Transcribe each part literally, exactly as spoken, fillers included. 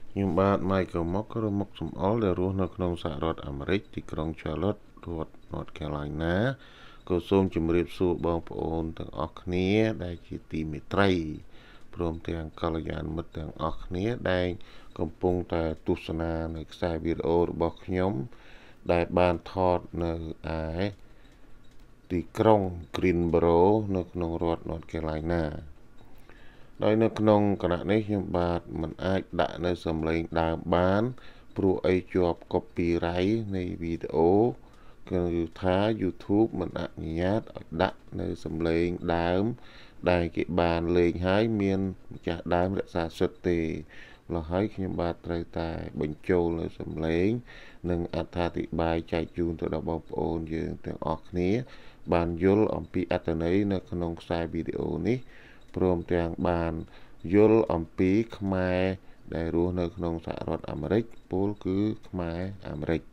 Nhưng bạn Michael Mocker mốc sum all để rùa nước nông xã rọt Amerik thì krong Charlotte rọt North Carolina có xôm chùm riêng xua bong phụ ôn từng ọc nia đại chỉ tì mì trây prom tiếng cà là dàn mật tiếng ọc nia đại công pung tại tu sân na nơi sai video bọc nhóm đại ban thọt nơi ai tí krong Greenboro nước nông rọt North Carolinaដោយនៅក្នុងគណៈនេះខ្ញុំបាទមិនអាចដាក់នៅសំឡេងដើមបានព្រោះអីជាប់ copyright នៃវីដេអូគឺថា YouTube មិនអនុញ្ញាតឲ្យដាក់នៅសំឡេងដើមដែលគេបានលេងហើយមានម្ចាស់ដើមរក្សាសិទ្ធិទេម្ល៉េះហើយខ្ញុំបាទត្រូវតែបញ្ចូលនៅសំឡេងនិងអត្ថាធិប្បាយចែកជូនទៅដល់បងប្អូនយើងទាំងអស់គ្នាបានយល់អំពីអត្ថន័យនៅក្នុងខ្សែវីដេអូនេះព្រមទាំងបានយល់អំពីខ្មែរដែលរស់នៅក្នុងសហរដ្ឋអាមេរិកពោលគឺខ្មែរអាមេរិក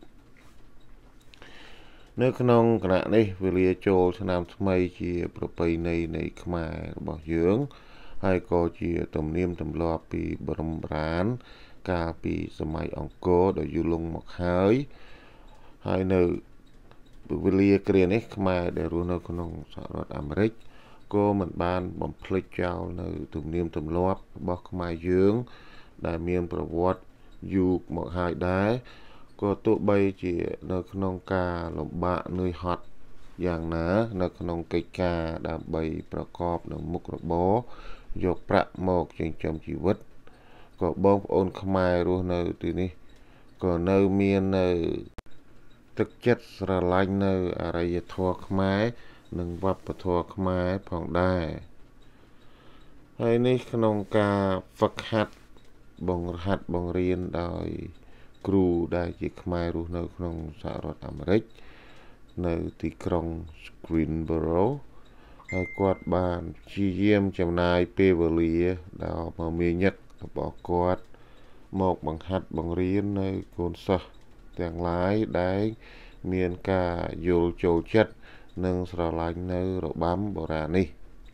នៅក្នុងគណៈនេះវេលាចូលឆ្នាំថ្មីជាប្រពៃណីនៃខ្មែររបស់យើងហើយក៏ជាទំនៀមទម្លាប់ពីបរមបុរាណកាលពីសម័យអង្គរដ៏យូរលង់មកហើយហើយនៅវេលាគ្រានេះខ្មែរដែលរស់នៅក្នុងសហរដ្ឋអាមេរិកក៏មិនបានបំភ្លេចចោលនៅទំនៀមទម្លាប់របស់ខ្មែរយើងដែលមានប្រវត្តិយូរមកហើយដែរក៏ទោះបីជានៅក្នុងការលំបាកនឿយហត់យ៉ាងណានៅក្នុងកិច្ចការដើម្បីប្រកបនៅមុខរបរយកប្រាក់មកចិញ្ចឹមជីវិតក៏បងប្អូនខ្មែររស់នៅទីនេះក៏នៅមាននៅទឹកចិត្តស្រឡាញ់នៅអរិយធម៌ខ្មែរនិងវប្បធម៌ខ្មែរផងដែរហើយនេះក្នុងការហ្វឹកហាត់បង្ហាត់បង្រៀនដោយគ្រូដែលជាខ្មែររស់នៅក្នុងសហរដ្ឋអាមេរិកនៅទីក្រុង Greensboro ហើយគាត់បានព្យាយាមចំណាយពេលវេលាដ៏មមាញឹករបស់គាត់មកបង្ហាត់បង្រៀននៅកូនសិស្សទាំងឡាយដែលមានការយល់ចូលចិត្តនិងស្រឡាញ់នៅរបាំបុរាណនេះ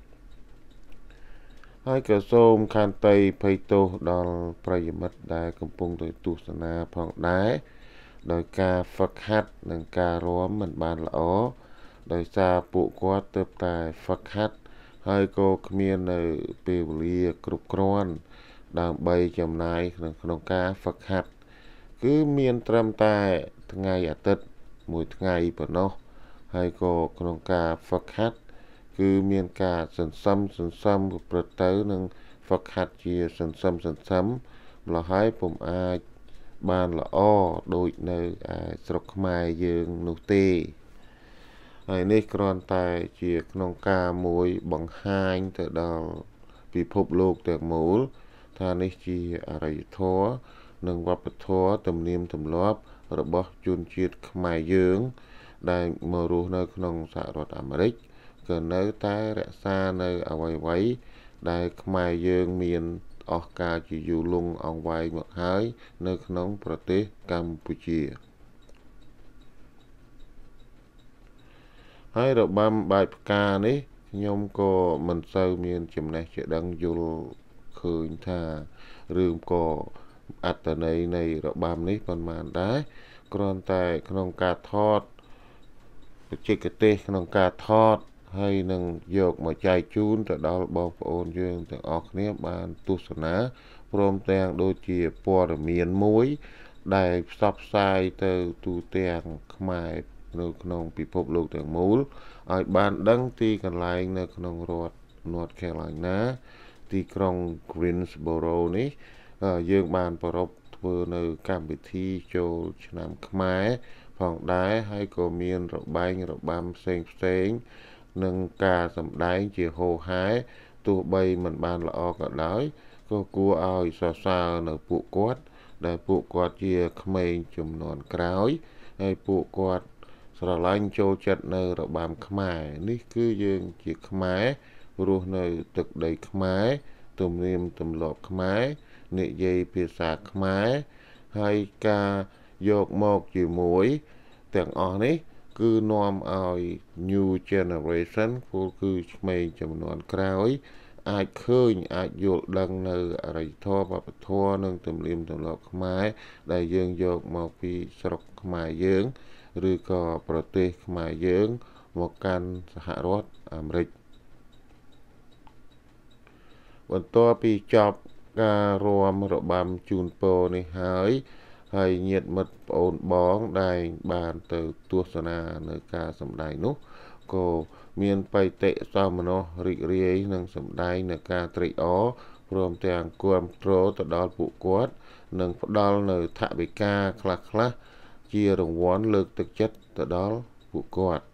ហើយក៏សូមខន្តីភ័យទោសដល់ប្រិយមិត្តដែលកំពុងទៅទស្សនាផងដែរដោយការហ្វឹកហាត់និងការរាំមិនបានល្អដោយសារពួកគាត់ទើបតែហ្វឹកហាត់ហើយក៏គ្មាននៅពេលវេលាគ្រប់គ្រាន់ដើម្បីចំណាយក្នុងក្នុងការហ្វឹកហាត់គឺមានត្រឹមតែថ្ងៃអាទិត្យមួយថ្ងៃប៉ុណ្ណោះហើយក៏ក្នុងការហ្វឹកហាត់គឺមានការសន្សំសន្សំប្រព្រឹត្តទៅនឹងហ្វឹកហាត់ជាសន្សំសន្សំម្ល៉េះហើយពុំអាចបានល្អដូចនៅឯស្រុកខ្មែរយើងនោះទេហើយនេះគ្រាន់តែជាក្នុងការមួយបង្ហាញទៅដល់ពិភពលោកទាំងមូលថានេះជាអរិយធម៌និងវប្បធម៌ទំនៀមទម្លាប់របស់ជនជាតិខ្មែរយើងដែលមករស់នៅក្នុងសហរដ្ឋអាមេរិកក៏នៅតែរក្សានៅអ្វីៗដែលខ្មែរយើងមានអស់កាលជាយូរលង់អង្វែងមកហើយនៅក្នុងប្រទេសកម្ពុជាហើយរបាំបែបផ្កានេះខ្ញុំក៏មិនសូវមានចំណេះចេះដឹងយល់ឃើញថារឿងក៏អត្តន័យនៃរបាំនេះប៉ុន្មានដែរគ្រាន់តែក្នុងការថតបច្ចេកទេសក្នុងការថតហើយនឹងយកមកចែកជូនទៅដល់បងប្អូនយើងទាំងអស់គ្នាបានទស្សនាព្រមទាំងដូចជាព័ត៌មានមួយដែលផ្សព្វផ្សាយទៅទូទាំងខ្មែរនៅក្នុងពិភពលោកទាំងមូលឲ្យបានដឹងទីកន្លែងនៅក្នុងរដ្ឋ North Carolina ទីក្រុង Greensboro នេះយើងបានប្រពធ្វើនៅកម្មវិធីចូលឆ្នាំខ្មែរផងដែរហើយក៏មានរបែងរបាំផ្សេងផ្សេងនិងការសម្ដែងជាហូរហែទោះបីមិនបានល្អក៏ដោយក៏គួរឲ្យសរសើរនៅពួកគាត់ដែលពួកគាត់ជាក្មេងជំនាន់ក្រោយហើយពួកគាត់ស្រឡាញ់ចូលចិត្តនៅរបាំខ្មែរនេះគឺយើងជាខ្មែររស់នៅទឹកដីខ្មែរទំនៀមទម្លាប់ខ្មែរនិយាយភាសាខ្មែរហើយការយកមកជាមួយទាំងអស់នេះគឺនាំឲ្យ new generation គឺក្មេងជំនាន់ក្រោយអាចឃើញអាចយល់ដឹងនៅអរិយធម៌វប្បធម៌និងទំនៀមទម្លាប់ខ្មែរដែលយើងយកមកពីស្រុកខ្មែរយើងឬក៏ប្រទេសខ្មែរយើងមកកាន់សហរដ្ឋអាមេរិកបន្ទាប់ពីចប់ការរាំរបាំជូនពរនេះហើយហើយញាតិមិត្តប្អូនបងដែលបានទៅទស្សនានៅការសម្ដែងនោះក៏មានបៃតិសោមនស្សរីករាយនឹងសម្ដែងនៅការត្រេកអរព្រមទាំងគាំទ្រទៅដល់ពួកគាត់និងផ្ដល់នៅថវិកាខ្លះៗជារង្វាន់លើកទឹកចិត្តទៅដល់ពួកគាត់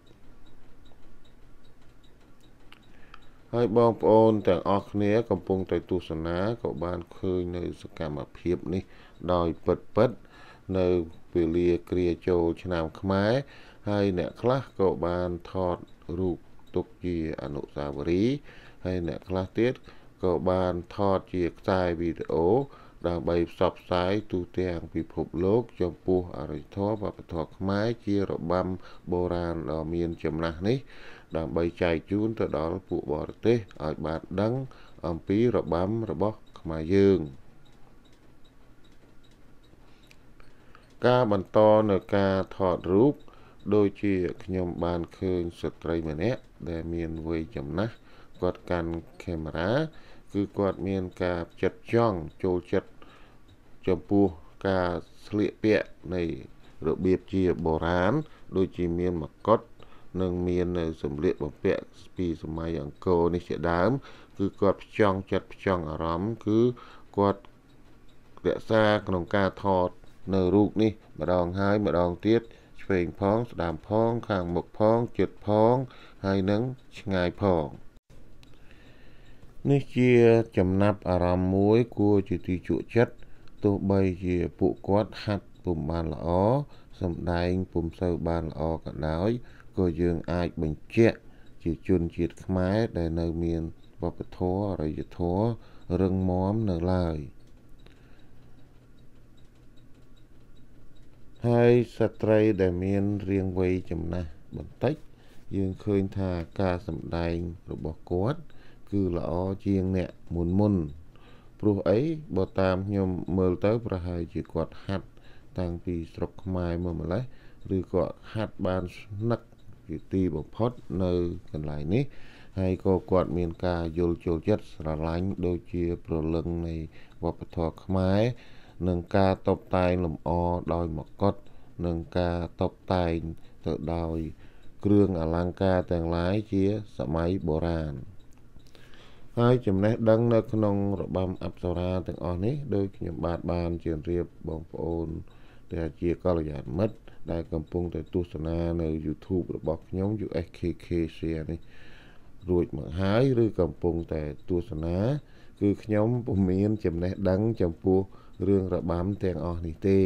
ហើយបងប្អូនទាំងអស់គ្នាកំពុងតែទស្សនាក៏បានឃើញនៅសកម្មភាពនេះដោយពិតពិតនៅពេលលាគ្រាចូលឆ្នាំខ្មែរហើយអ្នកខ្លះក៏បានថតរូបទុកជាអនុស្សាវរីយ៍ហើយអ្នកខ្លះទៀតក៏បានថតជាខ្សែវីដេអូដើម្បីផ្សព្វផ្សាយទូទាំងពិភពលោកចំពោះអរិយធម៌វប្បធម៌ខ្មែរជារបាំបុរាណដ៏មានចំណាស់នេះដើម្បីចែកជូនទៅដល់ពួកបរទេសឲ្យបានដឹងអំពីរបាំរបស់ខ្មែរយើងការបន្តនៅការថតរូបដូចជាខ្ញុំបានឃើញស្ត្រីម្នាក់ដែលមានវ័យចំណាស់គាត់កាន់កាមេរ៉ាគឺគាត់មានការចិត្តចង់ចូលចិត្តចំពោះការស្លៀកពាក់នៃរបៀបជាបុរាណដូចជាមានមកុដនិងមាននៅសម្លៀកបំពាក់ពីសម័យអង្គរនេះជាដើមគឺគាត់ផ្ចង់ចិត្តផ្ចង់អារម្មណ៍គឺគាត់រក្សាក្នុងការថតនៅរូបនេះម្ដងហើយម្ដងទៀតឆ្វេងផងស្ដាំផងខាងមុខផងជិតផងហើយនឹងឆ្ងាយផងនេះជាចំណាប់អារម្មណ៍មួយគួរជាទីជក់ចិត្តទោះបីជាពួកគាត់ហាត់ពុំបានល្អសម្ដែងពុំសូវបានល្អក៏ដោយក៏យើងអាចបញ្ជាក់ជាជនជាតិខ្មែរដែលនៅមានវប្បធម៌អរិយធម៌រឹងមាំនៅឡើយហើយស្ត្រីដែលមានរាងវ័យចំណាស់បន្តិចយើងឃើញថាការសម្ដែងរបស់គាត់គឺល្អជាងអ្នកមុនមុនព្រោះអីបើតាមខ្ញុំមើលទៅប្រហែលជាគាត់ហាត់តាំងពីស្រុកខ្មែរមកម្លេះឬក៏ហាត់បានស្នឹកជាទីបំផុតនៅកន្លែងនេះហើយក៏គាត់មានការយល់ចូលចិត្តស្រឡាញ់ដូចជាព្រលឹងនៃវប្បធម៌ខ្មែរនិងការតុបតែងលម្អដោយមកុដនិងការតុបតែងទៅដោយគ្រឿងអលង្ការទាំងឡាយជាសម័យបុរាណហើយចំណេះដឹងនៅក្នុងរបាំអប្សរាទាំងអស់នេះដោយខ្ញុំបាទបានជម្រាបបងប្អូនដែលជាកល្យានមិត្តដែលកំពុងតែទស្សនានៅ YouTube របស់ខ្ញុំ យូ អេស ខេ ខេ Share នេះរួចមកហើយឬកំពុងតែទស្សនាគឺខ្ញុំពុំមានចំណេះដឹងចំពោះរឿងរបាំទាំងអស់នេះទេ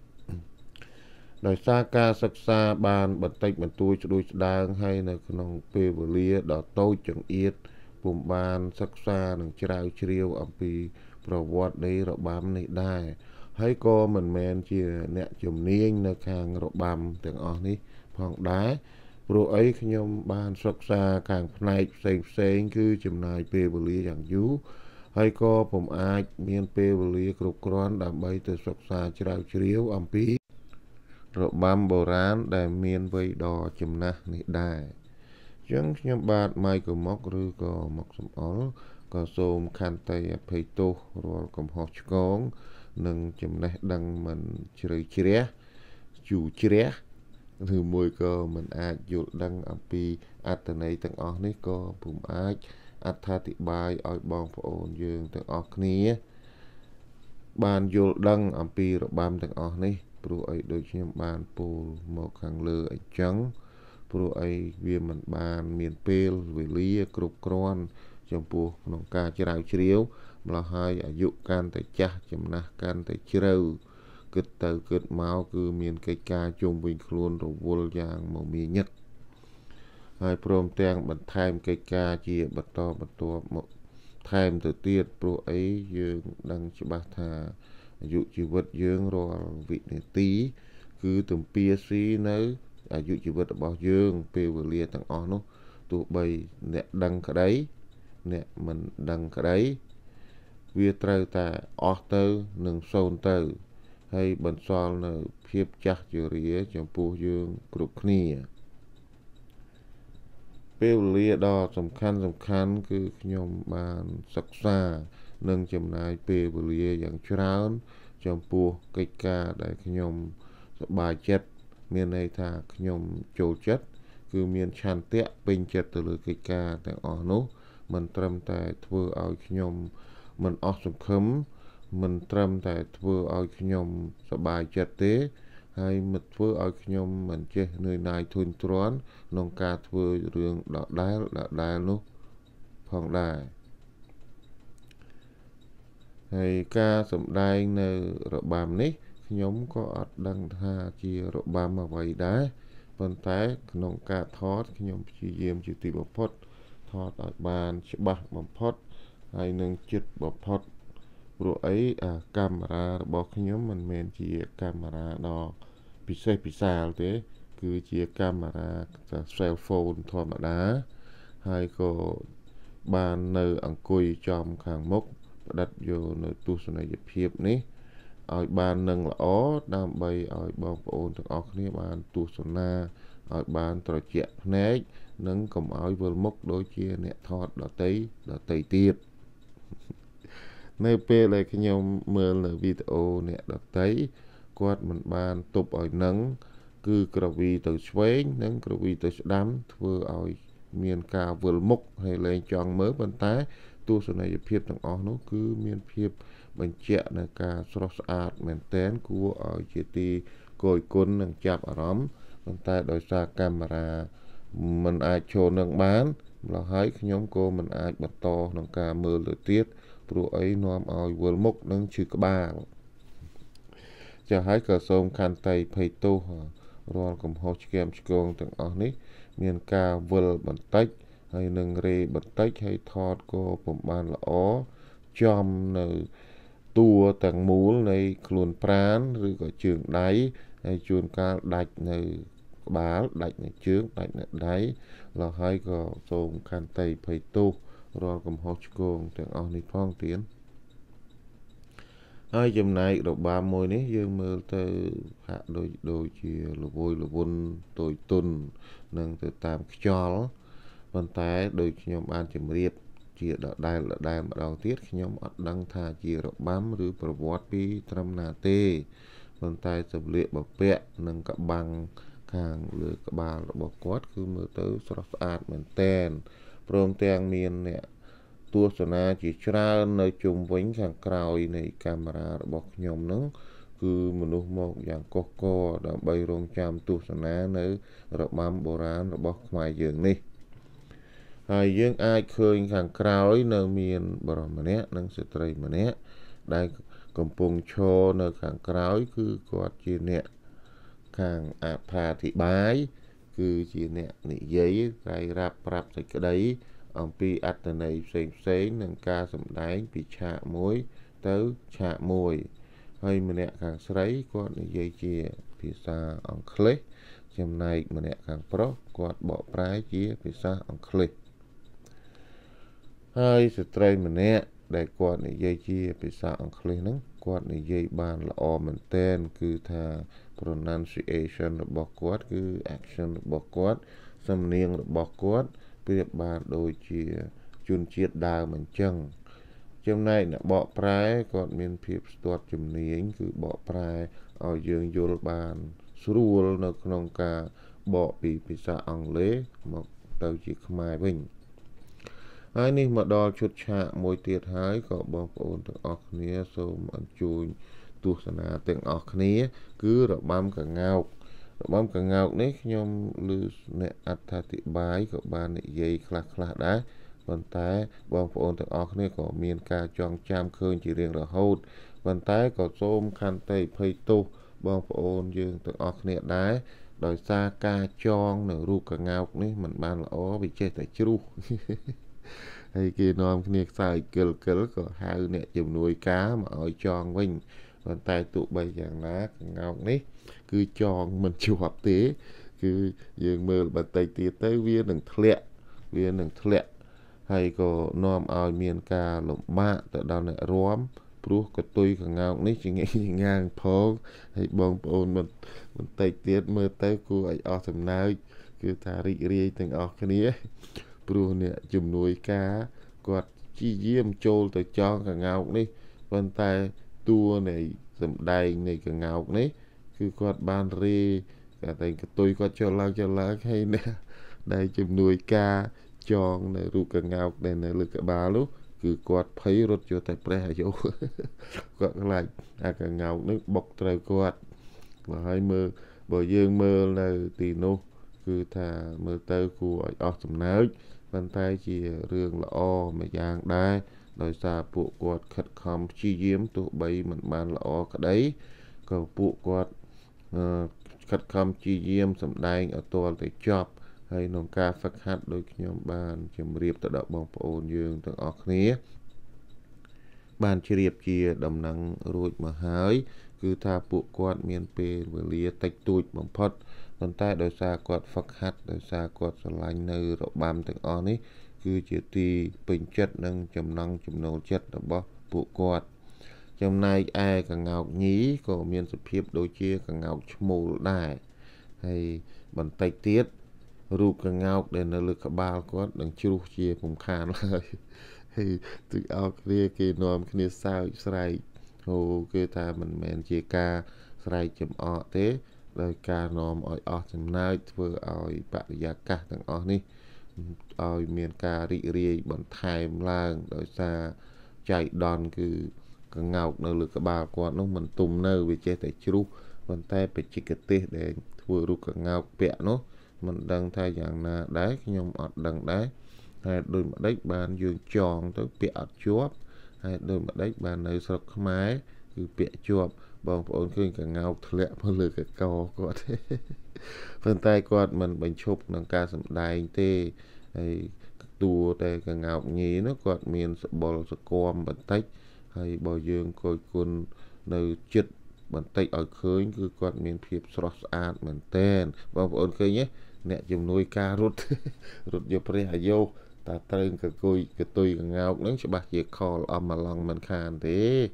ដោយសារការសិក្សាបានបន្តិចបន្តួចស្ដួយស្ដាងហើយនៅក្នុងពេលវេលាដ៏តូចចង្អៀតពុំបានសិក្សានិងជ្រាវជ្រាវអំពីប្រវត្តិនៃរបាំនេះដែរហើយក៏មិនមែនជាអ្នកជំនាញនៅខាងរបាំទាំងអស់នេះផងដែរព្រោះអីខ្ញុំបានសិក្សាខាងផ្នែកផ្សេងផ្សេងគឺចំណាយពេលវេលាយ៉ាងយូរហើយក៏ពុំអាចមានពេលវេលាគ្រប់គ្រាន់ដើម្បីទៅសិក្សាជ្រាវជ្រាវអំពីរបាំបុរាណដែលមានវ័យដ៏ចំណាស់នេះដែរអញ្ចឹងខ្ញុំបាទម៉ៃកុមុកឬក៏មុកសំអល់ក៏សូមខន្តីអភ័យទោសរាល់កំហុសឆ្គងនិងចំណេះដឹងមិនជ្រៅជ្រះជូរជ្រះឬមួយក៏មិនអាចយល់ដឹងអំពីអត្ថន័យទាំងអស់នេះក៏ពុំអាចអត្ថាធិប្បាយឲ្យបងប្អូនយើងទាំងអស់គ្នាបានយល់ដឹងអំពីរបាំទាំងអស់នេះព្រោះអីដូចខ្ញុំបានពោលមកខាងលើអញ្ចឹងព្រោះអីវាមិនបានមានពេលវេលាគ្រប់គ្រាន់ចំពោះក្នុងការជ្រាវជ្រាវម្ល៉េះហើយអាយុកាន់តែចាស់ចំណាស់កាន់តែជ្រៅគិតទៅគិតមកគឺមានកិច្ចការជុំវិញខ្លួនរវល់យ៉ាងមមាញឹកហើយព្រមទាំងបន្ថែមកិច្ចការជាបន្តបន្ទាប់មកថែមទៅទៀតព្រោះអីយើងដឹងច្បាស់ថាអាយុជីវិតយើងរាល់វិនាទីគឺទំពាស៊ីនៅអាយុជីវិតរបស់យើងពេលវេលាទាំងអស់នោះទោះបីអ្នកដឹងក្តី nè mình đăng cái đấy việc trời ta ở từ nâng sôn từ hay bận sol nè phiếp chắc chữ rỉa trong bố dương cục khnia ពេលវេលាដ៏សំខាន់សំខាន់គឺខ្ញុំបានសិក្សានិងចំណាយពេលវេលាយ៉ាងច្រើនចំពោះកិច្ចការដែលខ្ញុំសប្បាយចិត្តមានន័យថាខ្ញុំចូលចិត្តគឺមានឆន្ទៈពេញចិត្តទៅលើកិច្ចការទាំងអស់នោះមិនត្រឹមតែធ្វើឲ្យខ្ញុំមិនអស់សង្ឃឹមមិនត្រឹមតែធ្វើឲ្យខ្ញុំសប្បាយចិត្តទេហើយមិនធ្វើឲ្យខ្ញុំមិនចេះនឿយណាយធុញទ្រាន់ក្នុងការធ្វើរឿងដដែលដដែលនោះផងដែរហើយការសម្ដែងនៅរបាំនេះខ្ញុំក៏អត់ដឹងថាជារបាំអ្វីដែរប៉ុន្តែក្នុងការថតខ្ញុំព្យាយាមជាទីបំផុតថតឲ្យបានច្បាស់បំផុតហើយនឹងជិតបំផុតព្រោះអីអាកាមេរ៉ារបស់ខ្ញុំមិនមែនជាកាមេរ៉ាដ៏ពិសេសពិសាលទេគឺជាកាមេរ៉ា cell phone ធម្មតាហើយក៏បាននៅអង្គុយចំខាងមុខផ្ដិតយកនៅទស្សនីយភាពនេះឲ្យបាននឹងល្អដើម្បីឲ្យបងប្អូនទាំងអស់គ្នាបានទស្សនាឲ្យបានត្រជាក់ភ្នែកនិងកុំឲ្យវិលមុខដូចជាអ្នកថតដតីដតីទៀតនៅពេលដែលខ្ញុំមើលនៅវីដេអូអ្នកដតីគាត់មិនបានទប់ឲ្យនឹងគឺក្រវីទៅឆ្វេងនិងក្រវីទៅស្ដាំធ្វើឲ្យមានការវិលមុខហើយលែងចង់មើលប៉ុន្តែទស្សនីយភាពទាំងអស់នោះគឺមានភាពបញ្ជាក់នៅការស្រស់ស្អាតមែនទែនគួរឲ្យជាទីគយគន់និងចាប់អារម្មណ៍ប៉ុន្តែដោយសារកាមេរ៉ាមិនអាចចូលនឹងបានម្ល៉េះហើយខ្ញុំក៏មិនអាចបន្តក្នុងការមើលទៅទៀតព្រោះអីនាំឲ្យវិលមុខនិងឈឺក្បាលចា៎ហើយក៏សូមខន្តីភ័យទោសរាល់កំហុសឆ្គាំឆ្គងទាំងអស់នេះមានការវិលបន្តិចហើយនឹងរេបន្តិចហើយថតក៏ពុំបានល្អចំនៅតួទាំងមូលនៃខ្លួនប្រាណឬក៏ជើងដៃហើយជួនកាលដាច់នៅក្បាលដាច់នៅជើងដាច់នៅដៃแล้วហើយក៏សូមខន្តីភ័យទោសរាល់កំហុសឆ្គងទាំងអស់នេះផងទៀតហើយចំណែករបាំមួយនេះយើងមើលទៅហាក់ដូចដូចជាលវយលវន់ទុយទុននឹងទៅតាមខ្យល់ប៉ុន្តែដូចខ្ញុំបានជម្រាបជាដដែលដដែលម្ដងទៀតខ្ញុំអត់ដឹងថាជារបាំឬប្រវត្តិពីត្រឹមណាទេប៉ុន្តែសម្លៀកបំពាក់និងក្បាំងខាងលើក្បាលរបស់គាត់គឺមើលទៅស្រស់ស្អាតមែនតែនព្រមទាំងមានអ្នកទស្សនាជាច្រើននៅជុំវិញខាងក្រោយនៃកាមេរ៉ារបស់ខ្ញុំហ្នឹងគឺមនុស្សមកយ៉ាងកុះករដើម្បីរងចាំទស្សនានៅរបាំបុរាណរបស់ខ្មែរយើងនេះហើយយើងអាចឃើញខាងក្រោយនៅមានបរិសម្នាក់និងស្ត្រីម្នាក់ដែលកំពុងឈរនៅខាងក្រោយគឺគាត់ជាអ្នកខាងអត្ថាធិប្បាយគឺជាអ្នកនិយាយរាយរាប់ប្រាប់សេចក្តីអំពីអត្ថន័យផ្សេងផ្សេងនិងការសម្ដែងពីឆាកមួយទៅឆាកមួយហើយម្នាក់ខាងស្រីគាត់និយាយជាភាសាអង់គ្លេសចំណែកម្នាក់ខាងប្រុសគាត់បកប្រែជាភាសាអង់គ្លេសហើយស្ត្រីម្នាក់ដែលគាត់និយាយជាភាសាអង់គ្លេសហ្នឹងគាត់និយាយបានល្អមែនទែនគឺថា pronunciation របស់គាត់គឺ action របស់គាត់សំនៀងរបស់គាត់ប្រៀបបានដូចជាជនជាតិដើមអញ្ចឹងចំណែកអ្នកបកប្រែគាត់មានភាពស្ទាត់ជំនាញគឺបកប្រែឲ្យយើងយល់បានស្រួលនៅក្នុងការបកពីភាសាអង់គ្លេសមកទៅជាខ្មែរវិញហើយនេះមកដល់ឈុតឆាកមួយទៀតហើយក៏បងប្អូនទាំងអស់គ្នាសូមអញ្ជើញទស្សនាទាំងអស់គ្នាគឺរបាំក្ងោករបាំក្ងោកនេះខ្ញុំឮអ្នកអត្ថាធិប្បាយក៏បាននិយាយខ្លះខ្លះដែរប៉ុន្តែបងប្អូនទាំងអស់គ្នាក៏មានការចងចាំឃើញជារៀងរហូតប៉ុន្តែក៏សូមខន្តីភ័យទោសបងប្អូនយើងទាំងអស់គ្នាដែរដោយសារការចងនៅរូបក្ងោកនេះមិនបានល្អវាចេះតែជ្រុះហើយគេនាំគ្នាខ្សែកិលកិលក៏ហៅអ្នកជំនួយការមកឲ្យចងវិញប៉ុន្តែទោះបីយ៉ាងណាក្ងោកនេះគឺចងមិនជាប់ទេគឺយើងមើលបន្តិចទៀតទៅវានឹងធ្លាក់វានឹងធ្លាក់ hay có nom ao miền ca lộng bạ tại đào nệ róm pruh cái tôi cả ngào ní chỉ nghĩ ngang phong hay bong bồn mình mình tay tiết mơ tay cô ấy ở thầm nào cứ thà rị rị từng ở cái ní pruh nè chùm nuôi cá quạt chi diêm trôi tới cho cả ngào ní vân tay tua này dầm đầy này cả ngào ní cứ quạt ban rê cả tay cái tôi quạt cho lao cho lao hay nè đây chùm nuôi cá chọn này ru cả ngào đây này lực cả ba lúc cứ quạt thấy rốt cho tay pre vô quạt lại à cả ngào nước bọc trời quạt và hai mơ bờ dương mơ là tì nô cứ thà mơ tơ của ở sầm nới bàn tay chỉ rương là o mà giang đai đời xa bộ quạt khật khom chi diếm tụ bay mình ban là o cả đấy cầu bộ quạt khật khom chi diếm sầm đai ở to để chọc hay nông ca phát hát đôi nhóm ban chìm riệp tự động bóng ôn dương từng ọc ní ban chỉ riệp chia đầm năng rồi mà hái cứ tha bộ quạt miền pê và lia tách tụi bằng phật còn tại đời xa quạt phát hát đời xa quạt sờ lanh nơi rộ bám từng ọc ní cứ chỉ tì bình chất nâng chầm năng chầm nấu chất ở bó bộ quạt trong này ai cả ngọc nhí có miền sụp hiệp đôi chia cả ngọc mù đại hay bằng tay tiết ru cả ngọc để nó lực cả ba có đằng chu chia cùng khàn lại thì từ ao kia kia nôm kia sao sai hồ kia ta mình men chia ca sai chấm ọ thế rồi ca nôm ỏi ọ chấm nai vừa ỏi bạc giá cả thằng ọ ní ỏi miền ca rị rị bằng thay lang rồi xa chạy đòn cứ cả ngọc nó lực cả ba có nó mình tung nơi về che tại chu bàn tay phải chỉ cái tê để vừa ru cả ngọc bẹ nó mình đang thay dạng là đáy nhưng ở đằng đáy hay đôi mặt đất bàn dương tròn tới bẹ chuột hay đôi mặt đất bàn nơi sọc máy cứ bẹ chuột bằng ổn khơi cả ngao lẹ mà lừa cả cò có thế phần tay quạt mình bánh chụp nâng ca sầm đai tê hay tua tê cả ngao nhí nó quạt miền bò sọc com bánh tách hay bò dương coi côn nơi chật bánh tách ở khơi cứ quạt miền phiệp sọt ạt mình tên bằng ổn khơi nhé nè chùm nuôi ca rút rút vô pre vô ta tên cái cùi cái tùy cái ngao nó sẽ bạc về call âm mà lòng mình khàn thế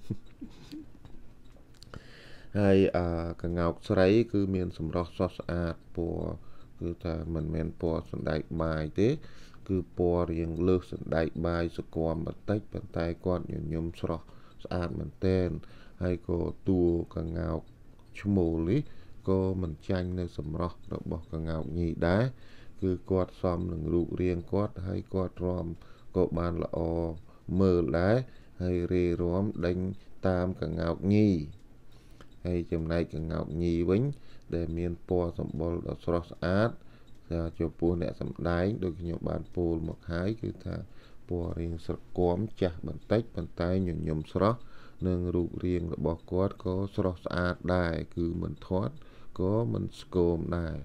hay à cái ngao sấy cứ miền sầm rót sọt ạt bò cứ ta mình men bò sần đại bài thế cứ bò riêng lơ sần đại bài sờ quam bật tách bàn tay con nhôm nhôm sọt ạt mình tên hay có tua cái ngao chum mồ lý có mình tranh nơi sầm rót rồi bỏ cái ngao nhị đá cứ quạt xóm đừng rủ riêng quạt hay quạt ròm có bàn là o mờ đá hay rê róm đánh tam cả ngao nhị hay chầm này cả ngao nhị bánh để miền po sầm bol ở sọt át ra cho po nè sầm đáy đôi khi nhiều bàn po một hái cứ thà po riêng sọt quóm chả bàn tách bàn tay nhổm nhổm sọt nâng rủ riêng là bỏ quạt có sọt át đài cứ mình thoát có mình scom này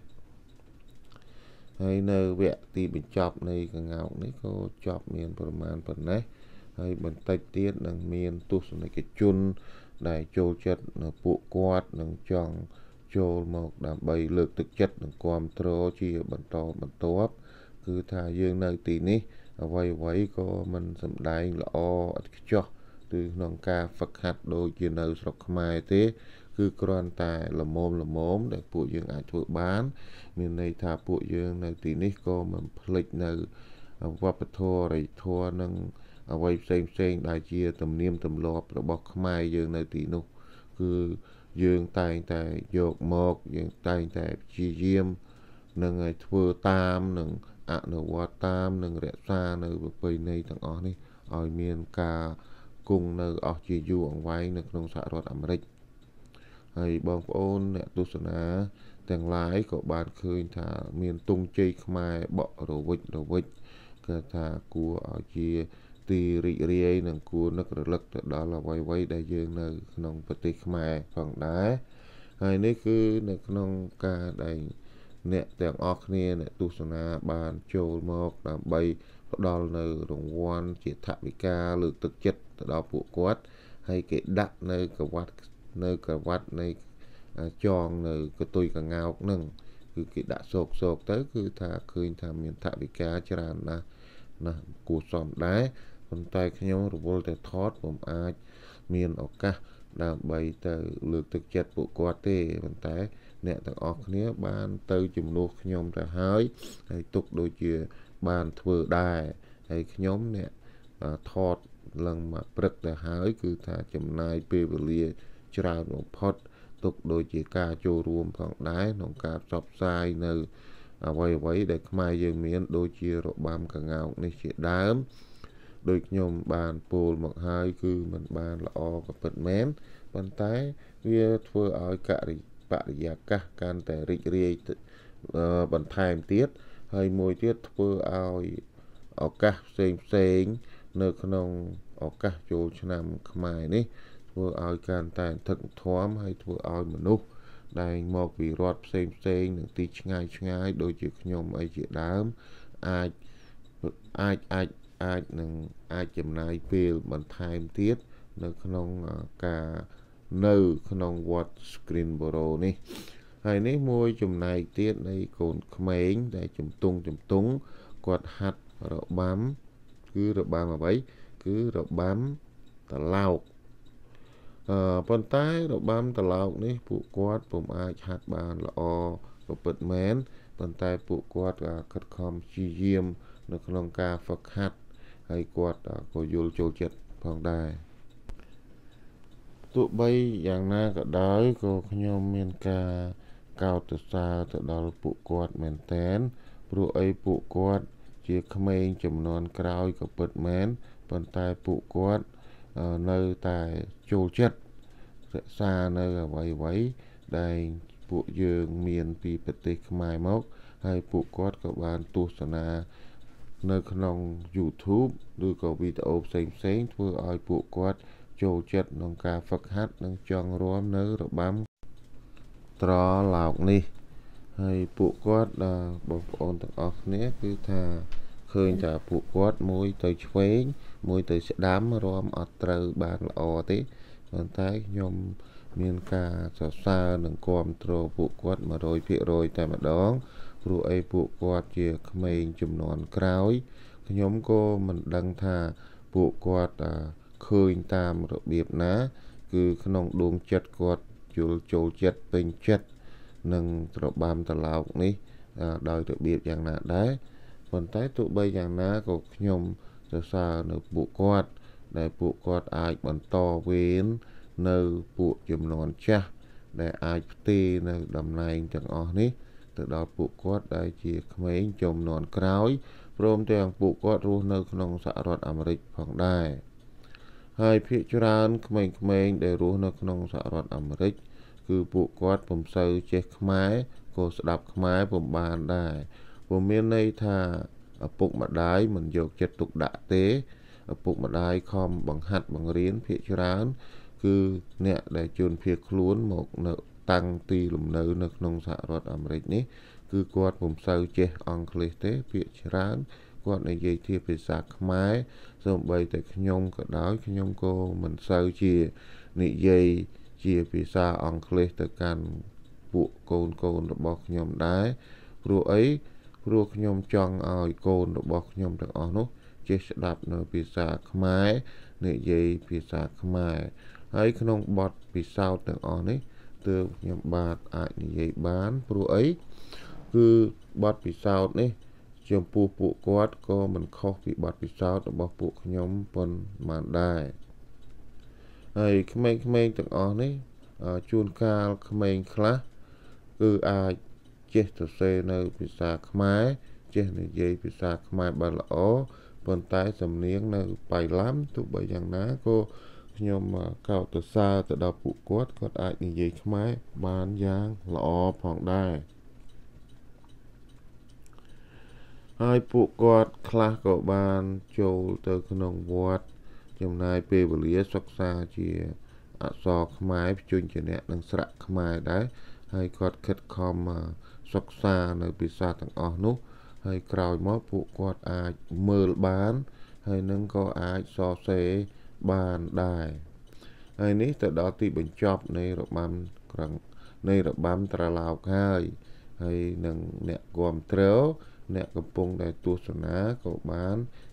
hay nơi vẽ thì mình chọc này cả ngạo này có chọc miềnประมาณ phần này hay mình tách tiết đằng miền tu sửa này cái chun đại châu chất là bộ quạt đằng tròn châu một đảm bày lực thực chất đằng quam trô chia bản to bản tốt cứ thà dương nơi tí ní vay vay có mình sầm đại là o cho từ nông ca phật hạt đôi chia nơi sọc mai thế cứ còn tại là mồm là mồm để phụ dương ai thua bán miền này thà phụ dương này tí ní có mình lịch này vấp thua rồi thua nâng vay xem xem đại chia tầm niêm tầm lọp rồi bọc mai dương này tí nô cứ dương tay tay dột một dương tay tay chi diêm nâng ai thua tam nâng ạ nâng qua tam nâng rẽ xa nâng bởi này thằng ó này ở miền ca cùng nâng ở chi du ở vay nâng nông xã rốt Amerik hay bong ôn nè tu sửa náទាំងឡាយក៏បានឃើញថាមានទង់ជ័យខ្មែរបករវិចរវិចគឺថាគួរឲ្យជាទីរីករាយនិងគួរនឹករលឹកទៅដល់អ្វីៗដែលយើងនៅក្នុងប្រទេសខ្មែរផងដែរហើយនេះគឺនៅក្នុងការដែលអ្នកទាំងអស់គ្នាអ្នកទស្សនាបានចូលមកដើម្បីផ្ដល់នៅរង្វាន់ជាថវិកាលើកទឹកចិត្តទៅដល់ពួកគាត់ហើយគេដាក់នៅកវ៉ាត់នៅកវ៉ាត់នៃចងនៅកតុយកងោកនឹងគឺគេដាក់សោកសោកទៅគឺថាឃើញថាមានថវិកាច្រើនណាស់ណាគួរសមដែរប៉ុន្តែខ្ញុំរវល់តែថតผมអាចមានឱកាសដើម្បីទៅលើកទឹកចិត្តពួកគាត់ទេប៉ុន្តែអ្នកទាំងអស់គ្នាបានទៅជំនួសខ្ញុំទៅហើយហើយទុកដូចជាបានធ្វើដែរហើយខ្ញុំអ្នកថតឡើងមកព្រឹកទៅហើយគឺថាចំណាយពេលវេលាច្រើនបំផុតទុកដូចជាការចូលរួមផងដែរក្នុងការផ្សព្វផ្សាយនៅអ្វីអ្វីដែលខ្មែរយើងមានដូចជារបាំកង្កោកនេះជាដើមដោយខ្ញុំបានពោលមកហើយគឺมันបានល្អក៏ពិតមែនប៉ុន្តែវាធ្វើឲ្យករិបរិយាកាសកាន់តែរីករាយបន្ថែមទៀតហើយមួយទៀតធ្វើឲ្យឱកាសផ្សេងផ្សេងនៅក្នុងឱកាសចូលឆ្នាំខ្មែរនេះធ្វើឲ្យកាន់តែថឹកថមហើយធ្វើឲ្យមនុស្សដែលមកពីរដ្ឋផ្សេងផ្សេងនឹងទីឆ្ងាយឆ្ងាយដូចជាខ្ញុំអីជាដើមអាចអាចអាចអាចនឹងអាចចំណាយពេលបន្ថែមទៀតនៅក្នុងការនៅក្នុងវត្ត Screenborough នេះហើយនេះមួយចំណែកទៀតនៃកូនក្មេងដែលជំទង់ជំទង់គាត់ហាត់របាំគឺរបាំអ្វីគឺរបាំត្រឡោកអឺប៉ុន្តែរបាំត្រឡោកនេះពួកគាត់ពុំអាចហាត់បានល្អក៏ពិតមែនប៉ុន្តែពួកគាត់ខិតខំព្យាយាមនៅក្នុងការហ្វឹកហាត់ហើយគាត់ក៏យល់ចូលចិត្តផងដែរទោះបីយ៉ាងណាក៏ដោយក៏ខ្ញុំមានការកោតសរសើរទៅដល់ពួកគាត់មែនទែនព្រោះអីពួកគាត់ជាក្មេងចំនួនក្រោយក៏ពិតមែនប៉ុន្តែពួកគាត់នៅតែចូលចិត្តរក្សានៅអ្វីអ្វីដែលពួកយើងមានពីប្រទេសខ្មែរមកហើយពួកគាត់ក៏បានទស្សនានៅក្នុង YouTube ឬក៏វីដេអូផ្សេងផ្សេងធ្វើឲ្យពួកគាត់ចូលចិត្តក្នុងការហ្វឹកហាត់និងចង់រាំនៅរបាំត្រឡោកនេះហើយពួកគាត់បងប្អូនទាំងអស់គ្នាគឺថាឃើញថាពួកគាត់មួយទៅឆ្វេងមួយទៅស្ដាំរាំអត់ត្រូវបានល្អទេប៉ុន្តែខ្ញុំមានការសរសើរនិងគាំទ្រពួកគាត់ một trăm phần trăm តែម្ដងព្រោះអីពួកគាត់ជាក្មេងជំនាន់ក្រោយខ្ញុំក៏មិនដឹងថាពួកគាត់ឃើញតាមរបៀបណាគឺក្នុងដួងចិត្តគាត់យល់ចូលចិត្តពេញចិត្តនឹងរបាំត្រឡោកនេះដោយរបៀបយ៉ាងណាដែរប៉ុន្តែទោះបីយ៉ាងណាក៏ខ្ញុំសរសើរនៅពួកគាត់ដែលពួកគាត់អាចបន្តវេននៅពួកជំនាន់ចាស់ដែលអាចផ្ទេរនៅតំណែងទាំងអស់នេះទៅដល់ពួកគាត់ដែលជាក្មេងជំនាន់ក្រោយព្រមទាំងពួកគាត់រស់នៅក្នុងសហរដ្ឋអាមេរិកផងដែរហើយភាគច្រើនក្មេងៗដែលរស់នៅក្នុងសហរដ្ឋអាមេរិកគឺពួកគាត់ពុំសូវចេះខ្មែរក៏ស្ដាប់ខ្មែរពុំបានដែរពុំមានន័យថាឪពុកម្ដាយមិនយកចិត្តទុកដាក់ទេឪពុកម្ដាយខំបង្ហាត់បង្រៀនភាគច្រើនគឺអ្នកដែលជួនភៀសខ្លួនមកនៅតាំងទីលំនៅនៅក្នុងសហរដ្ឋអាមេរិកនេះគឺគាត់ពុំសូវចេះអង់គ្លេសទេភាគច្រើនគាត់និយាយជាភាសាខ្មែរសូម្បីតែខ្ញុំក៏ដោយខ្ញុំក៏មិនសូវជានិយាយជាភាសាអង់គ្លេសទៅកាន់ពួកកូនកូនរបស់ខ្ញុំដែរព្រោះអីព្រោះខ្ញុំចង់ឲ្យកូនរបស់ខ្ញុំទាំងអស់នោះចេះស្ដាប់នៅភាសាខ្មែរនិយាយភាសាខ្មែរហើយក្នុងបទពិសោធន៍ទាំងអស់នេះទើបខ្ញុំបាទអាចនិយាយបានព្រោះអីគឺបទពិសោធន៍នេះចំពោះពួកគាត់ក៏មិនខុសពីបទពិសោធន៍របស់ពួកខ្ញុំប៉ុន្មានដែរហើយក្មេងៗទាំងអស់នេះជួនកាលក្មេងខ្លះគឺអាចចេះសរសេរនៅភាសាខ្មែរចេះនិយាយភាសាខ្មែរបានល្អប៉ុន្តែសំនៀងនៅបៃឡាំទោះបីយ៉ាងណាក៏ខ្ញុំកោតសរសើរទៅដល់ពួកគាត់គាត់អាចនិយាយខ្មែរបានយ៉ាងល្អផងដែរហើយពួកគាត់ខ្លះក៏បានចូលទៅក្នុងវត្តចំណាយពេលវេលាសិក្សាជាអក្សរខ្មែរភ្ជួញជាអ្នកនឹងស្រៈខ្មែរដែរហើយគាត់ខិតខំសិក្សានៅភាសាទាំងអស់នោះហើយក្រោយមកពួកគាត់អាចមើលបានហើយនឹងក៏អាចសរសេរបានដែរហើយនេះទៅដល់ទីបញ្ចប់នៃរបាំក្រឹងនៃរបាំត្រឡោកហើយហើយនឹងអ្នកគាំទ្រអ្នកកំពុងតែទស្សនាក៏បាន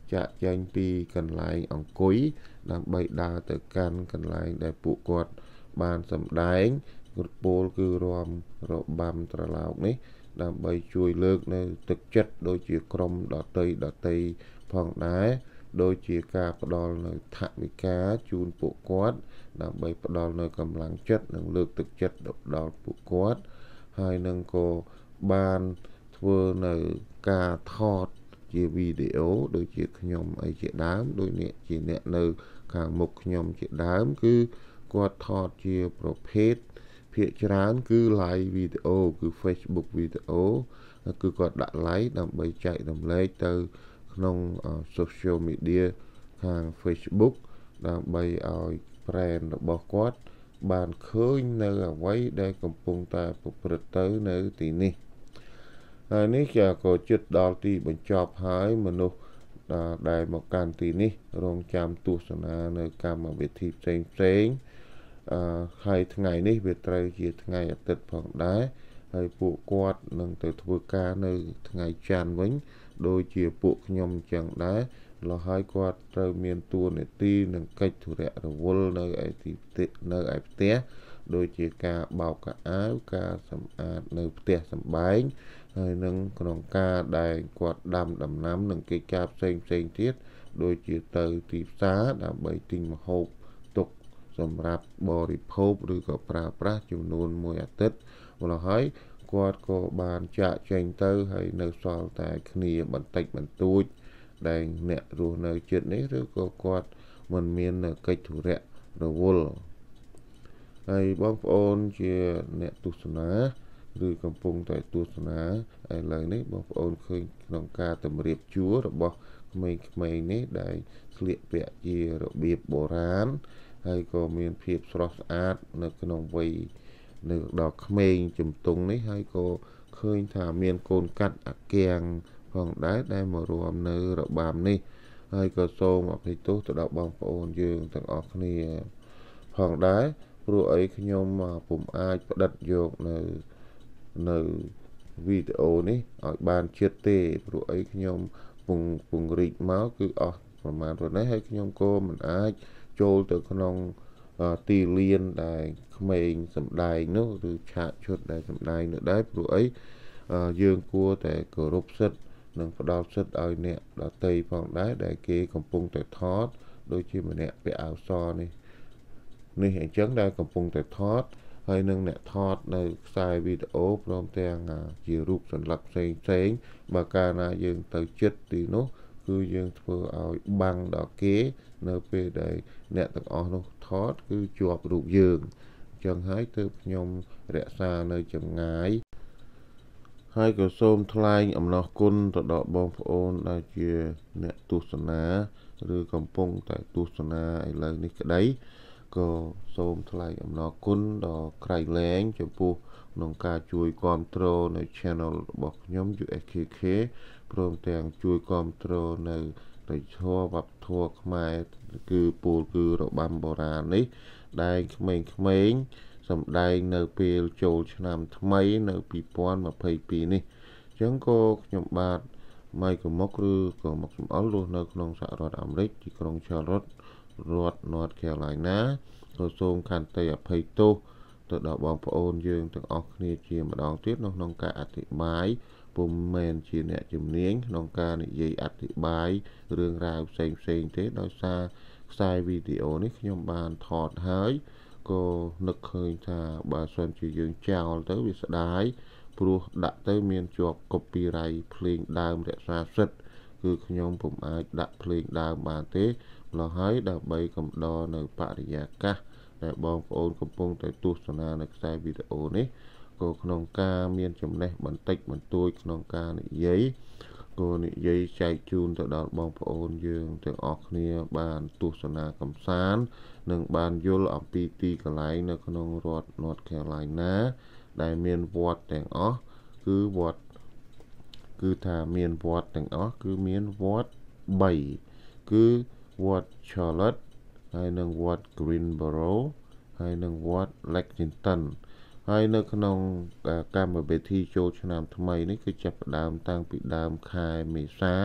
ចាក់ចែងពីកន្លែងអង្គុយដើម្បីដើរទៅកាន់កន្លែងដែលពួកគាត់បានសម្ដែងពោលគឺរាំរបាំត្រឡោកនេះដើម្បីជួយលើកនៅទឹកចិត្តដូចជាក្រុមដតីដតីផងដែរដូចជាការផ្ដល់នៅថវិកាជូនពួកគាត់ដើម្បីផ្ដល់នៅកម្លាំងចិត្តនិងលើកទឹកចិត្តដល់ពួកគាត់ហើយនឹងក៏បានធ្វើនៅការថតជាវីដេអូដូចជាខ្ញុំអីជាដើមដូចនេះជាអ្នកនៅខាងមុខខ្ញុំជាដើមគឺគាត់ថតជាប្រភេទភាគច្រើនគឺ live វីដេអូគឺ Facebook វីដេអូគឺគាត់ដាក់ live ដើម្បីចែករំលែកទៅក្នុង social media ខាង Facebook ដើម្បីឲ្យ brand របស់គាត់បានឃើញនៅអ្វីដែលកំពុងតែប្រព្រឹត្តទៅនៅទីនេះហើយនេះជាក៏ជិតដល់ទីបញ្ចប់ហើយមនុស្សដែលមកកាន់ទីនេះរងចាំទស្សនានៅកម្មវិធីផ្សេងផ្សេងអឺហើយថ្ងៃនេះវាត្រូវជាថ្ងៃអាទិត្យផងដែរហើយពួកគាត់នឹងទៅធ្វើការនៅថ្ងៃច័ន្ទវិញដូចជាពួកខ្ញុំអញ្ចឹងដែរលហើយគាត់ត្រូវមានតួនាទីនឹងកិច្ចធុរៈរវល់នៅឯទីផ្ទះនៅឯផ្ទះដូចជាការបោកខោអាវការសម្អាតនៅផ្ទះសម្បែងហើយនឹងក្នុងការដែលគាត់ដាំដំណាំនិងកិច្ចការផ្សេងផ្សេងទៀតដូចជាទៅទីផ្សារដើម្បីទិញម្ហូបទុកសម្រាប់បរិភោគឬក៏ប្រើប្រាស់ចំនួនមួយអាទិត្យម្ល៉េះហើយគាត់ក៏បានចាក់ចែងទៅហើយនៅសល់តែគ្នាបន្តិចបន្តួចដែលអ្នករស់នៅជិតនេះឬក៏គាត់មិនមានកិច្ចធុរៈរវល់ហើយបងប្អូនជាអ្នកទស្សនាឬកំពុងតែទស្សនាឥឡូវនេះបងប្អូនឃើញក្នុងការតម្រៀបជួររបស់ក្មេងៗនេះដែលស្លៀកពាក់ជារបៀបបុរាណហើយក៏មានភាពស្រស់ស្អាតនៅក្នុងវ័យនៅដល់ក្មេងជំទង់នេះហើយក៏ឃើញថាមានកូនកាត់អាគាំងផងដែរដែលមករួមនៅរបាំនេះហើយក៏សូមអភ័យទោសទៅដល់បងប្អូនយើងទាំងអស់គ្នាផងដែរព្រោះអីខ្ញុំពុំអាចផ្តិតយកនៅនៅវីដេអូនេះឲ្យបានជិតទេព្រោះអីខ្ញុំពងពង្រីកមកគឺអស់ប្រមាណប៉ុណ្ណេះហើយខ្ញុំក៏មិនអាចចូលទៅក្នុងទីលានដែលក្មេងសម្ដែងនោះឬឆាកឈុតដែលសម្ដែងនោះដែរព្រោះអីយើងគួរតែគោរពសិទ្ធិនិងផ្ដល់សិទ្ធិឲ្យអ្នកដទៃផងដែរដែលគេកំពុងតែថតដូចជាម្នាក់ពាក់អាវសនេះនេះអញ្ចឹងដែលកំពុងតែថតហើយនឹងអ្នកថតនៅខ្សែវីដេអូព្រមទាំងជារូបសន្លឹកផ្សេងផ្សេងបើកាលណាយើងទៅចិត្តទីនោះគឺយើងធ្វើឲ្យបាំងដល់គេនៅពេលដែលអ្នកទាំងអស់នោះថតគឺជាប់រូបយើងអញ្ចឹងហើយទើបខ្ញុំរក្សានៅចម្ងាយហើយក៏សូមថ្លែងអំណរគុណទៅដល់បងប្អូនដែលជាអ្នកទស្សនាឬកំពុងតែទស្សនាឥឡូវនេះក្តីក៏សូមថ្លែងអំណរគុណដល់ក្រៃលែងចំពោះក្នុងការជួយគ្រប់គ្រងនៅ channel របស់ខ្ញុំ យូ អេស ខេ ខេ ព្រមទាំងជួយគ្រប់គ្រងនៅនៃធម៌វប្បធម៌ខ្មែរគឺពោលគឺរបាំបុរាណនេះដែលក្មេងៗសម្ដែងនៅពេលចូលឆ្នាំថ្មីនៅពីរពាន់ម្ភៃពីរនេះអញ្ចឹងក៏ខ្ញុំបាទម៉ៃកមុកឬក៏មកសំអល់រស់នៅក្នុងសហរដ្ឋអាមេរិកទីក្រុង Charlotte រដ្ឋ North Carolina ក៏សូមខន្តីអភ័យទោសទៅដល់បងប្អូនយើងទាំងអស់គ្នាជាម្ដងទៀតនៅក្នុងការអធិប្បាយពុំមែនជាអ្នកជំនាញក្នុងការនិយាយអធិប្បាយរឿងរ៉ាវផ្សេងផ្សេងទេដោយសារខ្សែវីដេអូនេះខ្ញុំបានថតហើយក៏នឹកឃើញថាបើសិនជាយើងចោលទៅវាស្ដាយព្រោះដាក់ទៅមានជាប់ copyright ភ្លេងដើមរក្សាសិទ្ធិគឺខ្ញុំពុំអាចដាក់ភ្លេងដើមបានទេម្ល៉េះហើយដើម្បីកំដរនៅបរិយាកាសដែលបងប្អូនកំពុងតែទស្សនានៅខ្សែវីដេអូនេះក៏ក្នុងការមានចំណេះបន្តិចបន្តួចក្នុងការនិយាយក៏និយាយចែកជូនទៅដល់បងប្អូនយើងទាំងអស់គ្នាបានទស្សនាកំសាន្តនិងបានយល់អំពីទីកន្លែងនៅក្នុងរដ្ឋ North Carolina ដែលមានវត្តទាំងអស់គឺវត្តគឺថាមានវត្តទាំងអស់គឺមានវត្តបីគឺវត្ត Charlotte ហើយនិងវត្ត Greensboro ហើយនិងវត្ត Lexington ហើយនៅក្នុងកម្មវិធីចូលឆ្នាំថ្មីនេះគឺចាប់ផ្ដើមតាំងពីដើមខែមេសា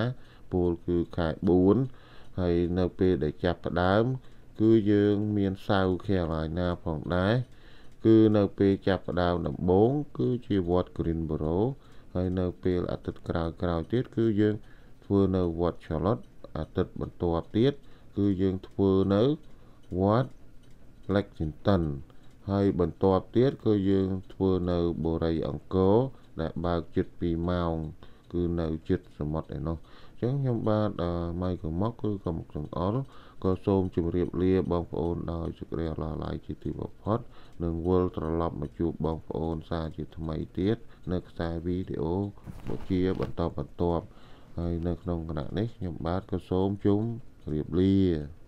ពលគឺខែbốnហើយនៅពេលដែលចាប់ផ្ដើមគឺយើងមានសៅខែឡាយណាផងដែរគឺនៅពេលចាប់ផ្ដើមដំបូងគឺជាវត្ត Greenboro ហើយនៅពេលអាទិត្យក្រោយក្រោយទៀតគឺយើងធ្វើនៅវត្ត Charlotte អាទិត្យបន្ទាប់ទៀតគឺយើងធ្វើនៅវត្ត Lexington ហើយបន្ទាប់ទៀតគឺយើងធ្វើនៅបូរីអង្គរដែលបើកជិតពីរម៉ោងគឺនៅជិតសមុទ្រឯនោះអញ្ចឹងខ្ញុំបាទម៉ៃកុងមកគឺក៏មកចង្អុលក៏សូមជម្រាបលាបងប្អូនដោយសេចក្តីអាឡឡៃជាទីបំផុតនឹងវិលត្រឡប់មកជួបបងប្អូនសារជាថ្មីទៀតនៅខ្សែវីដេអូជាបន្តបន្ទាប់ហើយនៅក្នុងគណៈនេះខ្ញុំបាទក៏សូមជម្រាបលា